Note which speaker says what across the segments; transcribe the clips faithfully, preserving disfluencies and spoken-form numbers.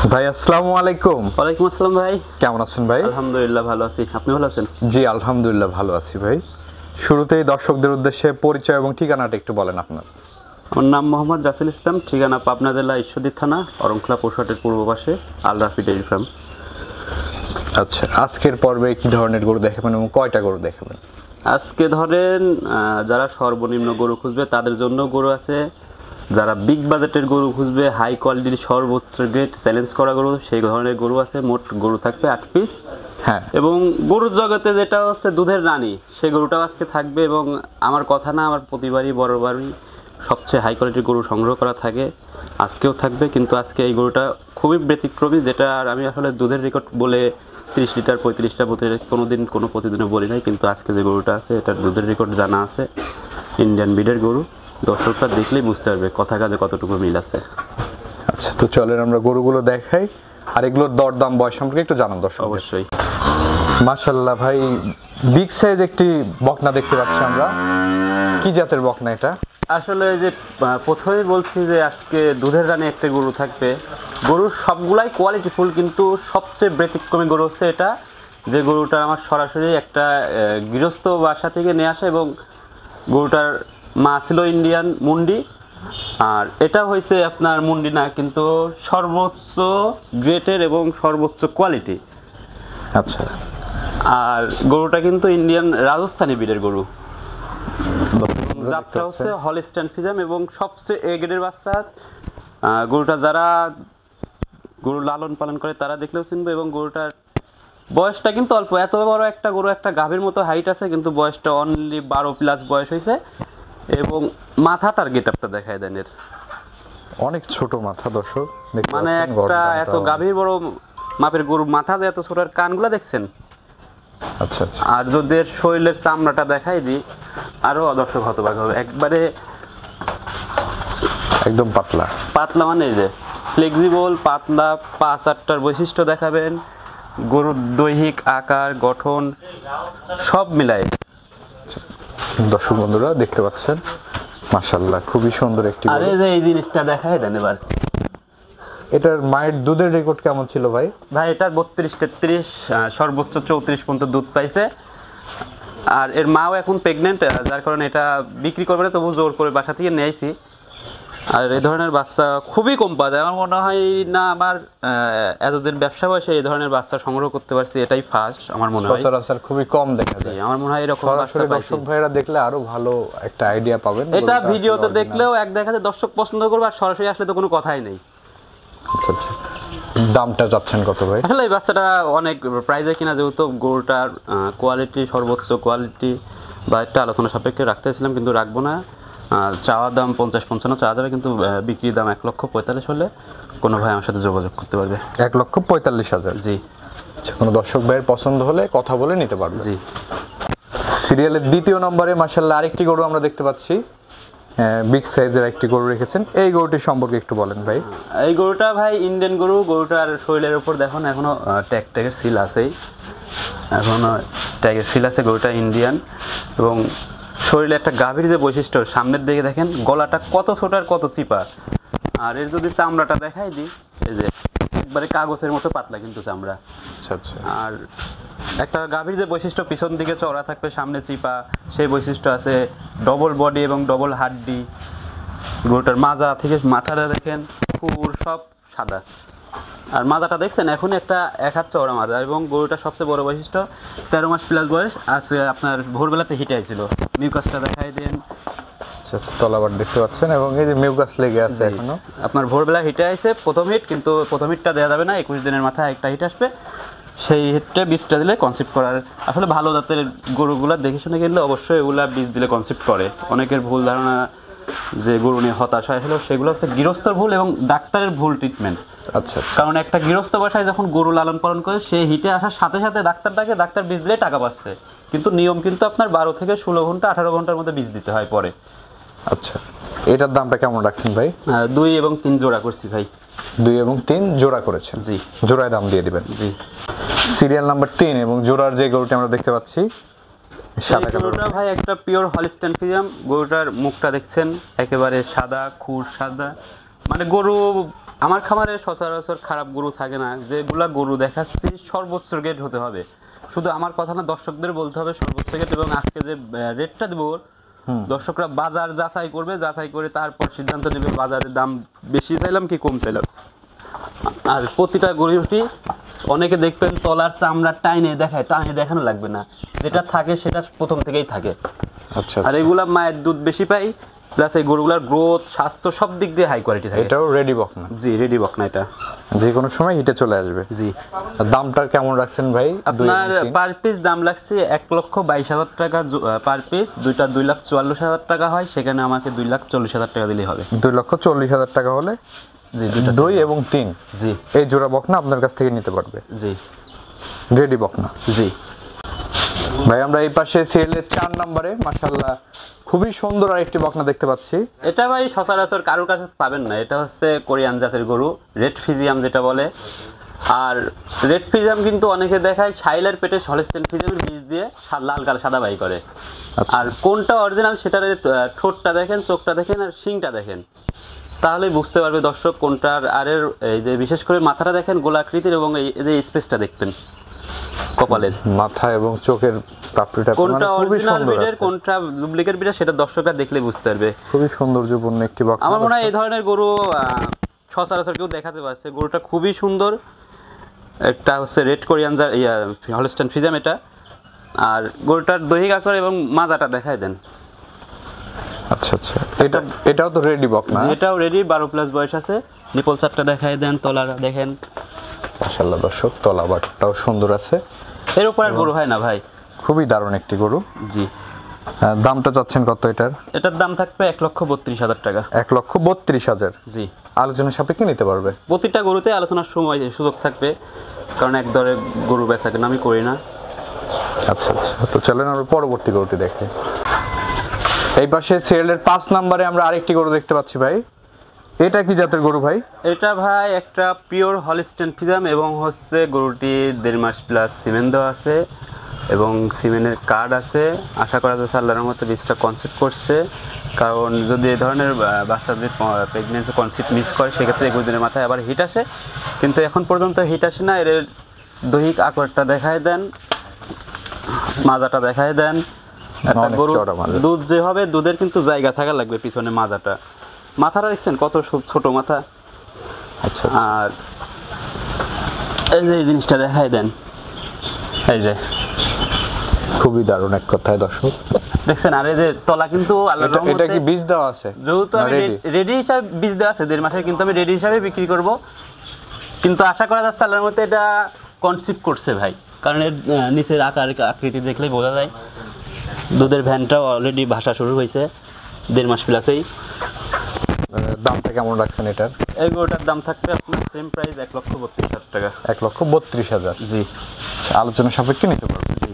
Speaker 1: ভাই আসসালামু আলাইকুম।
Speaker 2: ওয়ালাইকুম আসসালাম ভাই,
Speaker 1: কেমন আছেন ভাই?
Speaker 2: আলহামদুলিল্লাহ ভালো আছি, আপনি ভালো আছেন?
Speaker 1: জি আলহামদুলিল্লাহ ভালো আছি ভাই। শুরুতেই দর্শকদের উদ্দেশ্যে পরিচয় এবং ঠিকানাটা একটু বলেন আপনার।
Speaker 2: আমার নাম মোহাম্মদ রাসেল ইসলাম, ঠিকানা পাবনা জেলা ঈশ্বরদী থানা অরংখলা পৌরহাটের পূর্ব পাশে আল রাফি ডেইরি ফার্ম।
Speaker 1: আচ্ছা, আজকের পর্বে কি ধরনের গরু দেখাবেন এবং কয়টা গরু দেখাবেন?
Speaker 2: আজকে ধরেন যারা সর্বনিম্ন গরু খুঁজবে তাদের জন্য গরু আছে, যারা বিগ বাজেটের গরু খুঁজবে হাই কোয়ালিটির সর্বোচ্চ গ্রেড চ্যালেঞ্জ করা গরু সেই ধরনের গরু আছে। মোট গরু থাকবে আট পিস।
Speaker 1: হ্যাঁ,
Speaker 2: এবং গরুর জগতে যেটা হচ্ছে দুধের রানী সেই গরুটাও আজকে থাকবে। এবং আমার কথা না, আমার প্রতিবারই বড়বারই সবচেয়ে হাই কোয়ালিটির গরু সংগ্রহ করা থাকে, আজকেও থাকবে। কিন্তু আজকে এই গরুটা খুবই ব্যতিক্রমী, যেটা আমি আসলে দুধের রেকর্ড বলে তিরিশ লিটার পঁয়ত্রিশ লিটার প্রতি কোনো দিন কোনো প্রতিদিনও বলি নাই, কিন্তু আজকে যে গরুটা আছে এটার দুধের রেকর্ড জানা আছে। ইন্ডিয়ান ব্রিডের গরু, দর্শকরা দেখলেই বুঝতে পারবে কথা কাজে কতটুকু মিল আছে।
Speaker 1: আচ্ছা, তো চলেন আমরা গরুগুলো দেখাই আর এগুলোর দরদাম বয়স সম্পর্কে একটু জানান দর্শক।
Speaker 2: অবশ্যই।
Speaker 1: মাশাআল্লাহ ভাই, বিগ সাইজ একটি বকনা দেখতে পাচ্ছি আমরা। কি জাতের বকনা এটা?
Speaker 2: আসলে যে প্রথমেই বলছি যে আজকে দুধের রানে একটা গরু থাকবে। গরুর সবগুলাই কোয়ালিটিফুল, কিন্তু সবচেয়ে ব্যতিক্রমী গরু হচ্ছে এটা, যে গরুটা আমার সরাসরি একটা গৃহস্থ বাসা থেকে নিয়ে আসে। এবং গরুটার মা ছিল ইন্ডিয়ান মুন্ডি, আর এটা হয়েছে আপনার মুন্ডি না, কিন্তু সর্বোচ্চ গ্রেটের এবং সর্বোচ্চ কোয়ালিটি।
Speaker 1: আচ্ছা,
Speaker 2: আর গরুটা কিন্তু ইন্ডিয়ান রাজস্থানী ব্রিডের গরু। জাতটা হচ্ছে হলস্টাইন ফ্রিজিয়ান এবং সবচেয়ে এ গ্রেডের বাচ্চা। গরুটা যারা গরু লালন পালন করে তারা দেখলেও চিনবে। এবং গরুটার বয়সটা কিন্তু অল্প, এত বড় একটা গরু, একটা গাভীর মতো হাইট আছে, কিন্তু বয়সটা অনলি বারো প্লাস বয়স হয়েছে। এবং মাথাটার গেট আপটা দেখায় দেন, এর
Speaker 1: অনেক ছোট মাথা দর্শক,
Speaker 2: মানে একটা এত গাভীর বড় মাপের গরু মাথা যে এত ছোট, আর কানগুলা দেখছেন।
Speaker 1: আচ্ছা আচ্ছা।
Speaker 2: আর যদি এর শরীরের চামড়াটা দেখাই দিই আরো দর্শক হতবাক হবে, একবারে
Speaker 1: একদম পাতলা
Speaker 2: পাতলা, মানে এই যে ফ্লেক্সিবল পাতলা। পাঁচ আটটার বৈশিষ্ট্য দেখাবেন, গরুর দৈহিক আকার গঠন সব মিলায়।
Speaker 1: দর্শক বন্ধুরা দেখতে পাচ্ছেন, মাশাআল্লাহ খুবই সুন্দর একটি গরু।
Speaker 2: আরে যে এই জিনিসটা দেখায় দেন এবার।
Speaker 1: এটার মায়ের দুধের রেকর্ড কেমন ছিল ভাই?
Speaker 2: ভাই এটা বত্রিশ তেত্রিশ সর্বোচ্চ চৌত্রিশ পর্যন্ত দুধ পাইছে। আর এর মাও এখন প্রেগনেন্ট, যার কারণে এটা বিক্রি করবে না, তবু জোর করে বাসা থেকে নিয়ে আইছি। আর এই ধরনের বাচ্চা খুবই কম পাওয়া যায়, আমার মনে হয় না আমার এতদিন ব্যবসা বয়সে এই ধরনের বাচ্চা সংগ্রহ করতে পারছি, এটাই ফার্স্ট আমার মনে হয়।
Speaker 1: সচরাচর খুবই কম দেখা যায়,
Speaker 2: আমার মনে হয় এরকম বাচ্চা পাইছি।
Speaker 1: দর্শক ভাইরা দেখলে আরো ভালো একটা আইডিয়া পাবেন।
Speaker 2: এটা ভিডিওতে দেখলেও এক দেখা যায় দর্শক পছন্দ করবে, আর সরাসরি আসলে তো কোনো কথাই নেই।
Speaker 1: আচ্ছা আচ্ছা, দামটা যাচ্ছেন কত ভাই?
Speaker 2: আসলে এই বাচ্চাটা অনেক প্রাইজে কিনা, যেহেতু গরুটার কোয়ালিটি সর্বোচ্চ কোয়ালিটি বা একটা আলোচনা সাপেক্ষে রাখতেছিলাম, কিন্তু রাখবো না। চাওয়ার দাম পঞ্চাশ পঞ্চান্ন চাওয়া যাবে, কিন্তু বিক্রির দাম এক লক্ষ পঁয়তাল্লিশ হলে কোনো ভাই আমার সাথে যোগাযোগ করতে পারবে।
Speaker 1: এক লক্ষ পঁয়তাল্লিশ হাজার?
Speaker 2: জি।
Speaker 1: কোনো দর্শক ভাইয়ের পছন্দ হলে কথা বলে নিতে পারবে।
Speaker 2: জি।
Speaker 1: সিরিয়ালের দ্বিতীয় নম্বরে মাশাআল্লাহ আরেকটি গরু আমরা দেখতে পাচ্ছি, বিগ সাইজের একটি গরু রেখেছেন। এই গরুটি সম্পর্কে একটু বলেন ভাই।
Speaker 2: এই গরুটা ভাই ইন্ডিয়ান গরু। গরুটার শরীরের উপর দেখুন এখনো ট্যাগ ট্যাগের সিল আছেই, এখনো ট্যাগের সিল আছে। গরুটা ইন্ডিয়ান এবং শরীরে একটা গাভীর যে বৈশিষ্ট্য, সামনের দিকে দেখেন গলাটা কত ছোট আর কত চিপা। আর এর যদি চামড়াটা দেখাই দিই, এই যে একবারে কাগজের মতো পাতলা কিন্তু চামড়া।
Speaker 1: আচ্ছা আচ্ছা।
Speaker 2: আর একটা গাভীর যে বৈশিষ্ট্য, পিছন দিকে চওড়া থাকবে সামনে চিপা, সেই বৈশিষ্ট্য আছে। ডবল বডি এবং ডবল হাড্ডি। গরুটার মাজা থেকে মাথাটা দেখেন পুর সব সাদা। আর মাজাটা দেখছেন এখনই একটা এক হাত চওড়া মাজা। এবং গরুটার সবচেয়ে বড় বৈশিষ্ট্য তেরো মাস প্লাস বয়স আছে। আপনার ভোরবেলাতে হিটে আইছিল, মিউকাসটা দেখাই দেন।
Speaker 1: আচ্ছা আচ্ছা, তলাবার দেখতে পাচ্ছেন এবং এই যে মিউকাস লেগে আছে এখনো।
Speaker 2: আপনার ভোরবেলা হিটে আইছে প্রথম হিট, কিন্তু প্রথম হিটটা দেওয়া যাবে না, একুশ দিনের মাথায় একটা হিট আসবে, সেই হিটটা বীজটা দিলে কনসেপ্ট করার। আসলে ভালো জাতের গরুগুলা দেখে শুনে কিনলে অবশ্যই এগুলা বীজ দিলে কনসেপ্ট করে। অনেকের ভুল ধারণা যে গরু নিয়ে হতাশ হয়, আসলে সেগুলো হচ্ছে গৃহস্থর ভুল এবং ডাক্তারের ভুল ট্রিটমেন্ট।
Speaker 1: আচ্ছা আচ্ছা।
Speaker 2: কারণ একটা গৃহস্থ বাসায় যখন গরু লালন পালন করে, সে হিটে আসার সাথে সাথে ডাক্তার ডাকে, ডাক্তার বীজ দিলে টাকা পাচ্ছে, কিন্তু নিয়ম কিন্তু আপনার বারো থেকে ষোলো ঘন্টা আঠারো ঘন্টার মধ্যে বীজ দিতে হয় পরে।
Speaker 1: আচ্ছা, এটার দামটা কেমন রাখছেন ভাই?
Speaker 2: দুই এবং তিন জোড়া করছি ভাই।
Speaker 1: দুই এবং তিন জোড়া করেছেন?
Speaker 2: জি।
Speaker 1: জোড়ায় দাম দিয়ে দিবেন?
Speaker 2: জি।
Speaker 1: সিরিয়াল নাম্বার তিন এবং জোড়ার যে গরুটি আমরা দেখতে পাচ্ছি,
Speaker 2: সাদা গরুটা ভাই একটা পিওর হলস্টাইন ফ্রিজিয়ান। গরুটার মুখটা দেখছেন একেবারে সাদা, খুর সাদা, মানে গরু আমার খামারে সচরাচর খারাপ গরু থাকে না, যেগুলা গরু দেখাচ্ছি সর্বোচ্চ গ্রেড হতে হবে। শুধু আমার কথা না, দর্শকদের বলতে হবে সর্বোচ্চ গ্রেড। এবং আজকে যে রেটটা দেবো দর্শকরা বাজার যাচাই করবে, যাচাই করে তারপর সিদ্ধান্ত নেবে বাজারের দাম বেশি চাইলাম কি কম চাইলাম। আর প্রতিটা গরুটি অনেকে দেখবেন তলার চামড়া টাইনে দেখায়, টাইনে দেখানো লাগবে না, যেটা থাকে সেটা প্রথম থেকেই থাকে।
Speaker 1: আচ্ছা,
Speaker 2: আর এগুলা মায়ের দুধ বেশি পাই, প্লাস এই গরুগুলার গ্রোথ স্বাস্থ্য সব দিক দিয়ে হাই কোয়ালিটি থাকে।
Speaker 1: এটাও রেডি বকনা?
Speaker 2: জি রেডি বকনা, এটা
Speaker 1: যে কোনো সময় হিটে চলে আসবে।
Speaker 2: জি।
Speaker 1: আর দামটা কেমন রাখছেন ভাই?
Speaker 2: আপনার পার পিস দাম লাগছে এক লক্ষ বাইশ হাজার টাকা পার পিস। দুইটা দুই লাখ চুয়াল্লিশ হাজার টাকা হয়, সেখানে আমাকে দুই লাখ চল্লিশ হাজার টাকা দিলেই হবে।
Speaker 1: দুই লক্ষ চল্লিশ হাজার টাকা হলে
Speaker 2: জি দুইটা
Speaker 1: দুই এবং তিন
Speaker 2: জি
Speaker 1: এই জোড়া বকনা আপনার কাছ থেকে নিতে পারবে।
Speaker 2: জি
Speaker 1: রেডি বকনা।
Speaker 2: জি
Speaker 1: ভাই আমরা এই পাশে সিরিয়ালের চার নম্বরে মাশাআল্লাহ খুবই সুন্দর আরেকটি বকনা দেখতে পাচ্ছি।
Speaker 2: এটা ভাই সচরাচর কারোর কাছে পাবেন না, এটা হচ্ছে কোরিয়ান জাতের গরু, রেড ফিজিয়াম যেটা বলে। আর রেড ফিজিয়াম কিন্তু অনেকে দেখায় শাইলের পেটে হলস্টেইন ফিজিয়ামের বীজ দিয়ে সা- লাল কালো সাদা বাই করে। আর কোনটা অরিজিনাল সেটার আহ, ঠোঁটটা দেখেন, চোখটা দেখেন আর শিংটা দেখেন, তাহলেই বুঝতে পারবে দর্শক কোনটার। আর এর এই যে বিশেষ করে মাথাটা দেখেন গোলাকৃতির, এবং এই এই যে স্পেসটা দেখবেন কপালের,
Speaker 1: মাথা এবং চোখের পাপড়িটা
Speaker 2: কোনটা
Speaker 1: মানে খুবই
Speaker 2: অরিজিনাল
Speaker 1: সুন্দর
Speaker 2: ব্রিডের
Speaker 1: আছে।
Speaker 2: কোনটা ডুপ্লিকেট ব্রিডের সেটা দর্শকরা দেখলে বুঝতে পারবে।
Speaker 1: খুবই সৌন্দর্যপূর্ণ একটি বকনা।
Speaker 2: আমার মনে হয় এই ধরনের গরু আহ, সচরাচর কেউ দেখাতে পারছে। গরুটা খুবই সুন্দর, একটা হচ্ছে রেড কোরিয়ান ইয়া হলস্টেইন ফিজিয়াম এটা। আর গরুটার দৈহিক আকার এবং মাজাটা দেখায় দেন।
Speaker 1: আচ্ছা আচ্ছা, এটা এটাও তো রেডি বকনা?
Speaker 2: এটাও রেডি, বারো প্লাস বয়স আছে। নিপল চারটা দেখায় দেন, তলাটা দেখেন।
Speaker 1: মাশাআল্লাহ দর্শক, তলা বাটটাও সুন্দর আছে।
Speaker 2: এর উপর আর গরু হয় না ভাই।
Speaker 1: খুবই দারুণ একটি গরু।
Speaker 2: জি।
Speaker 1: আহ, দামটা চাচ্ছেন কত এটার?
Speaker 2: এটার দাম থাকবে এক লক্ষ বত্রিশ হাজার টাকা।
Speaker 1: এক লক্ষ বত্রিশ হাজার।
Speaker 2: জি।
Speaker 1: আলোচনা সাপেক্ষে নিতে পারবে?
Speaker 2: প্রতিটা গরুতে আলোচনার সময় সুযোগ থাকবে, কারণ এক দরে গরু বেচা কেনা আমি করি না।
Speaker 1: আচ্ছা আচ্ছা, তো চলেন আমরা পরবর্তী গরুটি দেখি। এই পাশে সিরিয়ালের পাঁচ নম্বরে আমরা আরেকটি গরু দেখতে পাচ্ছি ভাই। এটা কি জাতের গরু ভাই?
Speaker 2: এটা ভাই একটা পিওর হলস্টেইন ফিজিয়াম, এবং হচ্ছে গরুটি দেড় মাস প্লাস সিমেন্ট দেওয়া আছে এবং সিমেন্টের কার্ড আছে। আশা করা যাচ্ছে আল্লাহর মতো বীজটা কনসেপ্ট করছে, কারণ যদি এই ধরনের আহ, বাচ্চাদের প্রেগনেন্সি কনসেপ্ট মিস করে সেক্ষেত্রে একুশ দিনের মাথায় আবার হিট আসে, কিন্তু এখন পর্যন্ত হিট আসে না। এর দৈহিক আকারটা দেখায় দেন, মাজাটা দেখায় দেন। একটা
Speaker 1: অনেক
Speaker 2: গরু
Speaker 1: চওড়া মাজা।
Speaker 2: দুধ যে হবে, দুধের কিন্তু জায়গা থাকা লাগবে পিছনে মাজাটা। মাথাটা দেখছেন কত সু- ছোট মাথা।
Speaker 1: আচ্ছা,
Speaker 2: আর এই যে এই জিনিসটা দেখায় দেন, এই যে
Speaker 1: খুবই দারুণ এক কথায় দর্শক।
Speaker 2: দেখছেন। আর এই যে তলা কিন্তু আল্লাহর
Speaker 1: এটা- এটা
Speaker 2: রহমতে,
Speaker 1: কি বীজ দেওয়া আছে?
Speaker 2: যেহেতু
Speaker 1: না
Speaker 2: আমি
Speaker 1: ready?
Speaker 2: রেডি হিসাবে বীজ দেওয়া আছে দেড় মাসের, কিন্তু আমি রেডি হিসাবে বিক্রি করব। কিন্তু আশা করা যাচ্ছে আল্লাহর মধ্যে এটা কনসেপ্ট করছে ভাই, কারণ এর আহ, নিচের আকার আকৃতি দেখলেই বোঝা যায়। দুধের ভ্যানটাও অলরেডি ভাষা শুরু হয়েছে দেড় মাস প্লাসেই।
Speaker 1: আহ, দামটা কেমন রাখছেন এটার?
Speaker 2: এই গরুটার দাম থাকবে আপনার সেম প্রাইস এক লক্ষ বত্রিশ হাজার টাকা।
Speaker 1: এক লক্ষ বত্রিশ হাজার।
Speaker 2: জি
Speaker 1: আচ্ছা, আলোচনা সাপেক্ষে নিতে পারবে।
Speaker 2: জি।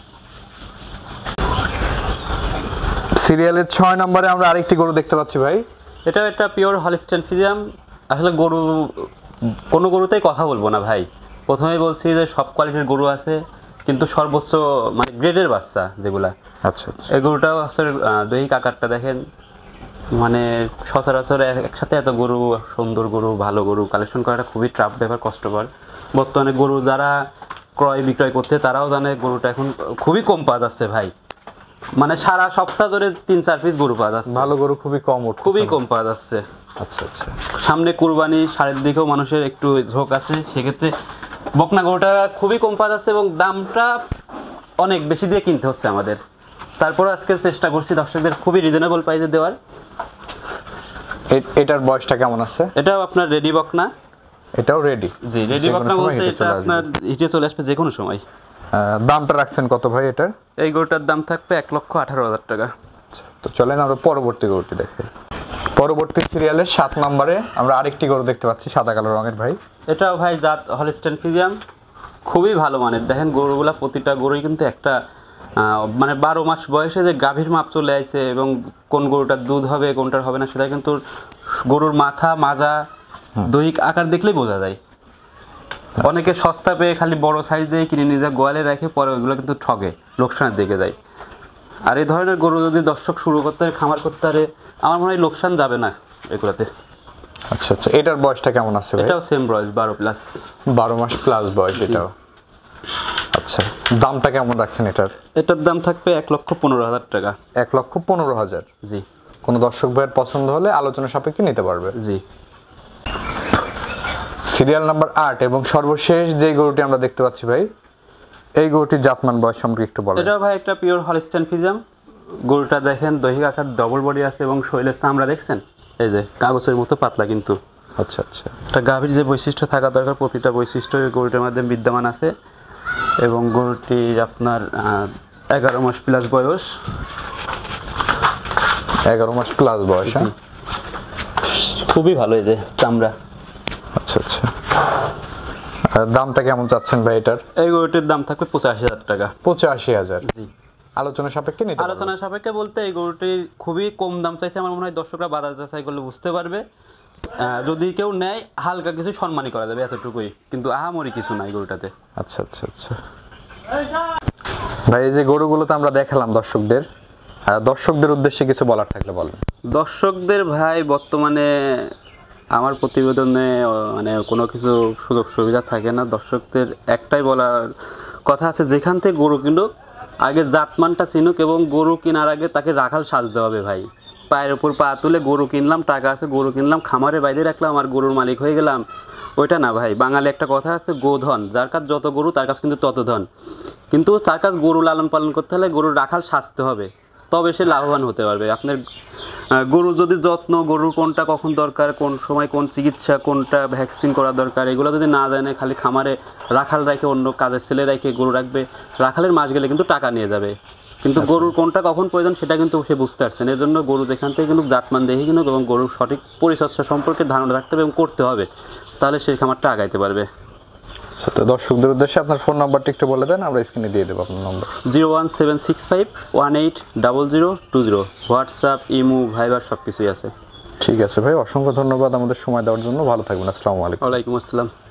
Speaker 1: সিরিয়ালের ছয় নম্বরে আমরা আরেকটি গরু দেখতে পাচ্ছি ভাই।
Speaker 2: এটাও একটা পিওর হলস্টেইন ফিজিয়াম। আসলে গরু কোনো গরুতেই কথা বলবো না ভাই, প্রথমেই বলছি যে সব কোয়ালিটির গরু আছে, কিন্তু সর্বোচ্চ মানে গ্রেডের বাচ্চা যেগুলা,
Speaker 1: আচ্ছা আচ্ছা,
Speaker 2: এই গরুটাও আসলে আহ, দৈহিক আকারটা দেখেন। মানে সচরাচর এক- একসাথে এত গরু, সুন্দর গরু, ভালো গরু কালেকশন করাটা খুবই ট্রাফ ব্যাপার, কষ্টকর। বর্তমানে গরু যারা ক্রয় বিক্রয় করতে তারাও জানে গরুটা এখন খুবই কম পাওয়া যাচ্ছে ভাই। মানে সারা সপ্তাহ ধরে তিন চার পিস গরু পাওয়া যাচ্ছে,
Speaker 1: ভালো গরু খুবই কম উঠছে।
Speaker 2: খুবই কম পাওয়া যাচ্ছে।
Speaker 1: আচ্ছা আচ্ছা,
Speaker 2: সামনে কুরবানি, সারের দিকেও মানুষের একটু ঝোঁক আছে, সেক্ষেত্রে বকনা গরুটা খুবই কম পাওয়া যাচ্ছে এবং দামটা অনেক বেশি দিয়ে কিনতে হচ্ছে আমাদের। তারপরে আজকে চেষ্টা করছি দর্শকদের খুবই রিজনেবল প্রাইসে দেওয়ার।
Speaker 1: এ- এটার বয়সটা কেমন আছে?
Speaker 2: এটাও আপনার রেডি বকনা।
Speaker 1: এটাও রেডি?
Speaker 2: জি, রেডি বকনা বলতে এটা আপনার হিটে চলে আসবে যে কোনো সময়।
Speaker 1: দামটা রাখছেন কত ভাই এটার?
Speaker 2: এই গরুটার দাম থাকবে এক লক্ষ আঠারো হাজার টাকা।
Speaker 1: আচ্ছা, তো চলেন আমরা পরবর্তী গরুটি দেখি। পরবর্তী সিরিয়ালের সাত নম্বরে আমরা আরেকটি গরু দেখতে পাচ্ছি, সাদা কালো রঙের ভাই।
Speaker 2: এটাও ভাই জাত হলস্টেইন ফিজিয়াম, খুবই ভালো মানের। দেখেন গরুগুলা প্রতিটা গরুই কিন্তু একটা আহ, মানে বারো মাস বয়সে যে গাভীর মাপ চলে আসে, এবং কোন গরুটার দুধ হবে কোনটার হবে না সেটা কিন্তু গরুর মাথা, মাজা, দৈহিক আকার দেখলেই বোঝা যায়। অনেকে সস্তা পেয়ে খালি বড় সাইজ দিয়ে কিনে নিয়ে যায়, গোয়ালে রেখে পরে ওইগুলো কিন্তু ঠগে, লোকসানের দিকে যায়। আর এই ধরনের গরু যদি দর্শক শুরু করতে পারে, খামার করতে পারে, আমার মনে হয় লোকসান যাবে না এগুলোতে।
Speaker 1: আচ্ছা আচ্ছা, এটার বয়সটা কেমন আছে ভাই?
Speaker 2: এটাও সেম বয়স, বারো প্লাস।
Speaker 1: বারো মাস প্লাস বয়স এটাও। আচ্ছা, দামটা কেমন রাখছেন এটার?
Speaker 2: এটার দাম থাকবে এক লক্ষ পনেরো হাজার টাকা।
Speaker 1: এক লক্ষ পনেরো হাজার।
Speaker 2: জি।
Speaker 1: কোনো দর্শক ভাইয়ের পছন্দ হলে আলোচনা সাপেক্ষে নিতে পারবে।
Speaker 2: জি।
Speaker 1: সিরিয়াল নাম্বার আট এবং সর্বশেষ যে গরুটি আমরা দেখতে পাচ্ছি ভাই, এই গরুটির জাতমান বয়স সম্পর্কে একটু বলেন।
Speaker 2: এটা ভাই একটা পিওর হলস্টাইন ফ্রিজিয়ান। গরুটা দেখেন দৈহিক আকার ডবল বডি আছে এবং শরীরের চামড়া দেখছেন এই যে কাগজের মতো পাতলা, কিন্তু
Speaker 1: আচ্ছা আচ্ছা,
Speaker 2: একটা গাভীর যে বৈশিষ্ট্য থাকা দরকার প্রতিটা বৈশিষ্ট্য এই গরুটার মধ্যে বিদ্যমান আছে। এবং গরুটির আপনার এগারো মাস প্লাস বয়স।
Speaker 1: এগারো মাস প্লাস বয়স।
Speaker 2: খুবই ভালো এই যে চামড়া।
Speaker 1: আচ্ছা আচ্ছা, দামটা কেমন চাচ্ছেন ভাই এটার?
Speaker 2: এই গরুটির দাম থাকবে পঁচাশি হাজার টাকা।
Speaker 1: পঁচাশি হাজার।
Speaker 2: জি।
Speaker 1: আলোচনা সাপেক্ষে নিতে পারবে।
Speaker 2: আলোচনা সাপেক্ষে বলতে এই গরুটির খুবই কম দাম চাইছে, আমার মনে হয় দর্শকরা বাজার যাচাই করলে বুঝতে পারবে। যদি কেউ নেয় হালকা কিছু সম্মানই করা যাবে, এতটুকুই, কিন্তু আহামরি কিছু নাই গরুটাতে।
Speaker 1: আচ্ছা আচ্ছা আচ্ছা ভাই, এই যে গরুগুলো তো আমরা দেখালাম দর্শকদের, দর্শকদের উদ্দেশ্যে কিছু বলার থাকলে বলেন।
Speaker 2: দর্শকদের ভাই বর্তমানে আমার প্রতিবেদনে মানে কোনো কিছু সুযোগ সুবিধা থাকে না। দর্শকদের একটাই বলার কথা আছে, যেখান থেকে গরু কিনুক আগে জাতমানটা চিনুক এবং গরু কেনার আগে তাকে রাখাল সাজতে হবে ভাই। পায়ের উপর পা তুলে গরু কিনলাম, টাকা আছে গরু কিনলাম, খামারে বাইরে রাখলাম আর গরুর মালিক হয়ে গেলাম, ওইটা না ভাই। বাঙালি একটা কথা আছে, গোধন, যার কাছে যত গরু তার কাছে কিন্তু তত ধন। কিন্তু তার কাছে গরু লালন পালন করতে হলে গরুর রাখাল সাজতে হবে, তবে সে লাভবান হতে পারবে। আপনার গরু যদি যত্ন, গরুর কোনটা কখন দরকার, কোন সময় কোন চিকিৎসা, কোনটা ভ্যাকসিন করা দরকার, এগুলো যদি না জানে খালি খামারে রাখাল রেখে অন্য কাজের ছেলে রেখে গরু রাখবে, রাখালের মাস গেলে কিন্তু টাকা নিয়ে যাবে। কিন্তু গরুর কোনটা কখন প্রয়োজন সেটা কিন্তু সে বুঝতে পারছেন। এর জন্য গরু যেখান থেকে কিন্তু জাতমান দেখে কিনুক এবং গরুর সঠিক পরিচর্যা সম্পর্কে ধারণা রাখতে হবে এবং করতে হবে, তাহলে সেই খামারটা আগাইতে পারবে।
Speaker 1: আচ্ছা, তো দর্শকদের উদ্দেশ্যে আপনার ফোন নাম্বারটা একটু বলে দেন, আমরা স্ক্রিনে দিয়ে দেবো আপনার number.
Speaker 2: Zero one seven six five one eight double zero two zero. WhatsApp, imo, Viber সব কিছুই আছে।
Speaker 1: ঠিক আছে ভাই, অসংখ্য ধন্যবাদ আমাদের সময় দেওয়ার জন্য। ভালো থাকবেন। আসসালামু আলাইকুম।
Speaker 2: ওয়ালাইকুম আসসালাম।